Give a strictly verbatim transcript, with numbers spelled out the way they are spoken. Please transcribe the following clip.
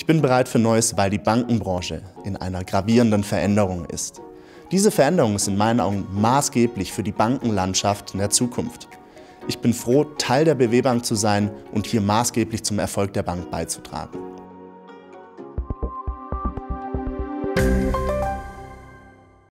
bin bereit für Neues, weil die Bankenbranche in einer gravierenden Veränderung ist. Diese Veränderungen sind in meinen Augen maßgeblich für die Bankenlandschaft in der Zukunft. Ich bin froh, Teil der B W Bank zu sein und hier maßgeblich zum Erfolg der Bank beizutragen.